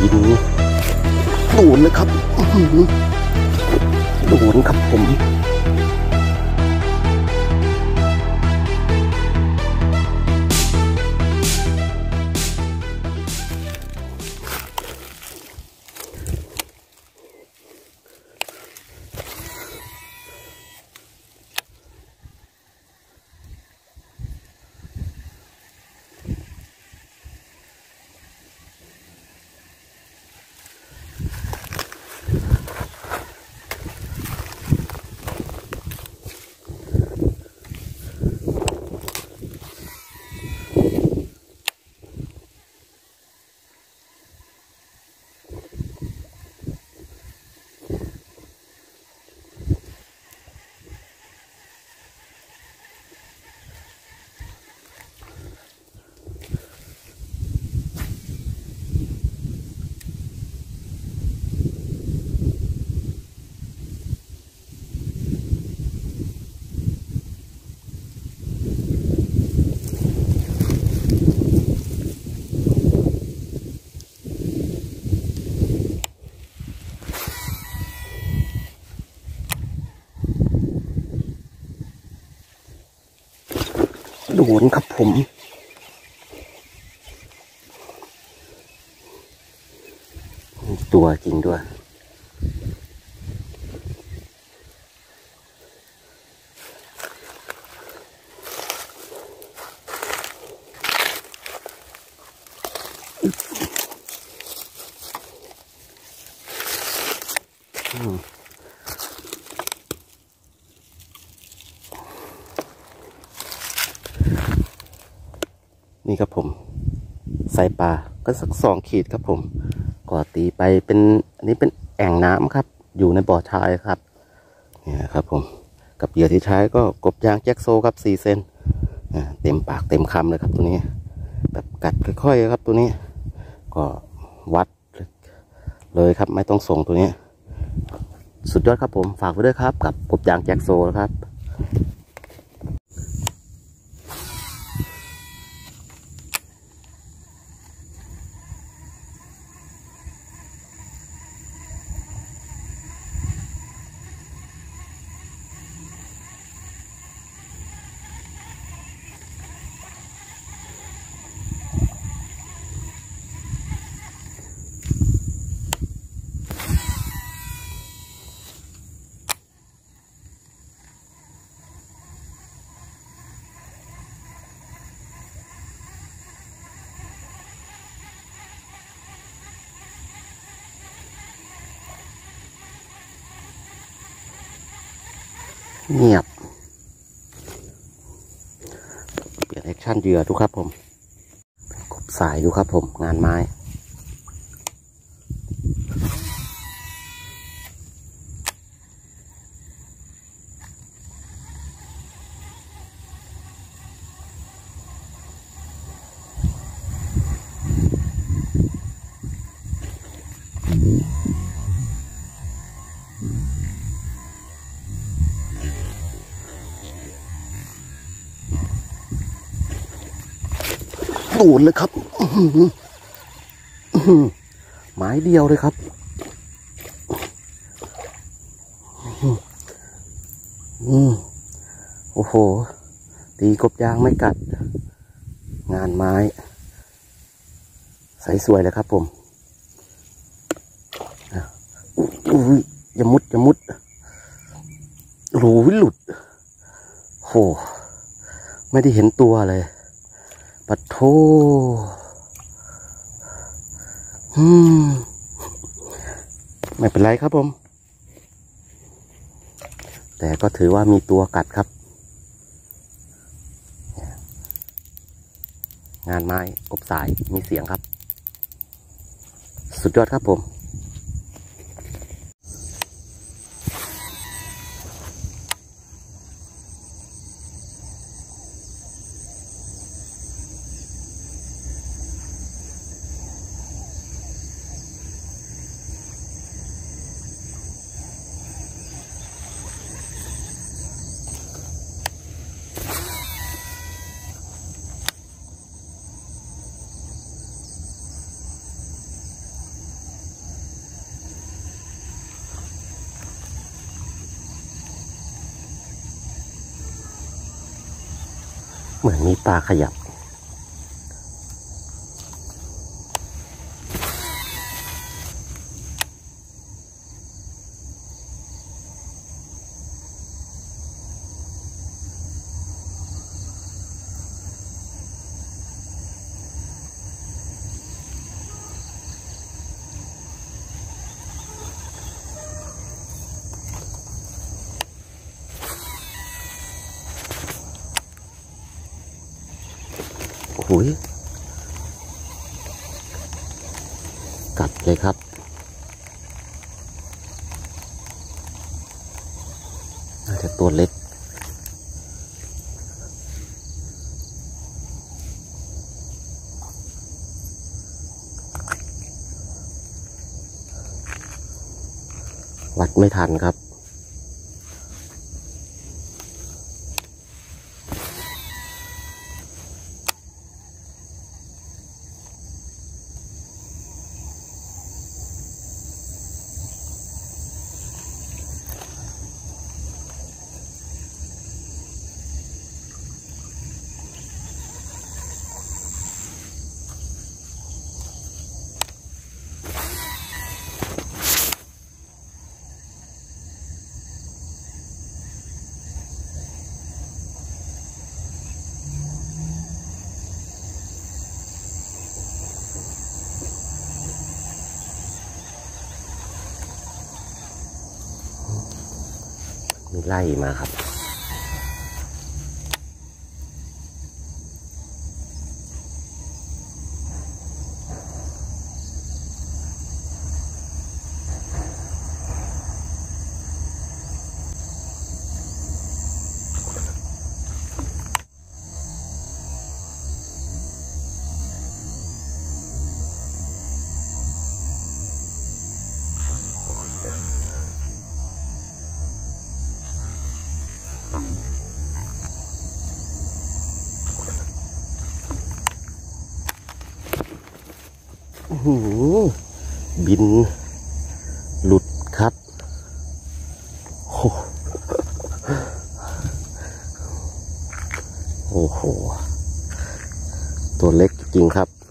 ทีนี้โดนเลยครับโดนครับผมโดนครับผมตัวจริงด้วยนี่ครับผมใส่ปลาก็สัก2 ขีดครับผมก็ตีไปเป็นอันนี้เป็นแอ่งน้ำครับอยู่ในบ่อชายครับเนี่ยครับผมกับเหยื่อที่ใช้ก็กบยางแจ็คโซครับ4 เซนเต็มปากเต็มคำเลยครับตัวนี้แบบกัดค่อยๆครับตัวนี้ก็วัดเลยครับไม่ต้องส่งตัวนี้สุดยอดครับผมฝากไว้ด้วยครับกับกบยางแจ็คโซนะครับเงียบเปลี่ยนแอคชั่นเหยื่อดูครับผมกบสายดูครับผมงานไม้โดนเลยครับไม้เดียวเลยครับโอ้โหตีกบยางไม่กัดงานไม้ใสสวยเลยครับผมอุ้ยอย่ามุดอย่ามุดรูวิหลุดโหไม่ได้เห็นตัวเลยปัดโธไม่เป็นไรครับผมแต่ก็ถือว่ามีตัวกัดครับงานไม้กบสายมีเสียงครับสุดยอดครับผมเเหมือนมีปลาขยับโอ้โหกัดเลยครับน่าจะตัวเล็กวัดไม่ทันครับมีไล่มาครับบินหลุดครับโอ้โหตัวเล็กจริงครับ